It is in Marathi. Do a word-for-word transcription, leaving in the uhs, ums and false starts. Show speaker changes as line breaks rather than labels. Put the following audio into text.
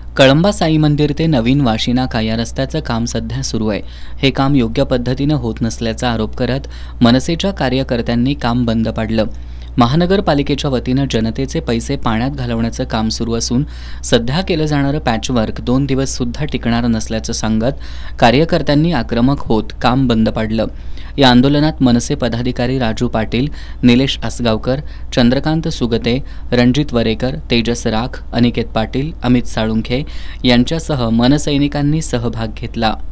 कळंबा साई मंदिर ते नवीन वाशिनाका या रस्त्याचं काम सध्या सुरू आहे। हे काम योग्य पद्धतीनं होत नसल्याचा आरोप करत मनसेच्या कार्यकर्त्यांनी काम बंद पाडलं। महानगरपालिकेच्या वतीनं जनतेचे पैसे पाण्यात घालवण्याचं काम सुरू असून सध्या केलं जाणारं पॅचवर्क दोन दिवस सुद्धा टिकणार नसल्याचं सांगत कार्यकर्त्यांनी आक्रमक होत काम बंद पाडलं। या आंदोलनात मनसे पदाधिकारी राजू पाटील, निलेश आसगावकर, चंद्रकांत सुगते, रणजित वरेकर, तेजस राख, अनिकेत पाटील, अमित साळुंखे यांच्यासह मनसैनिकांनी सहभाग घेतला।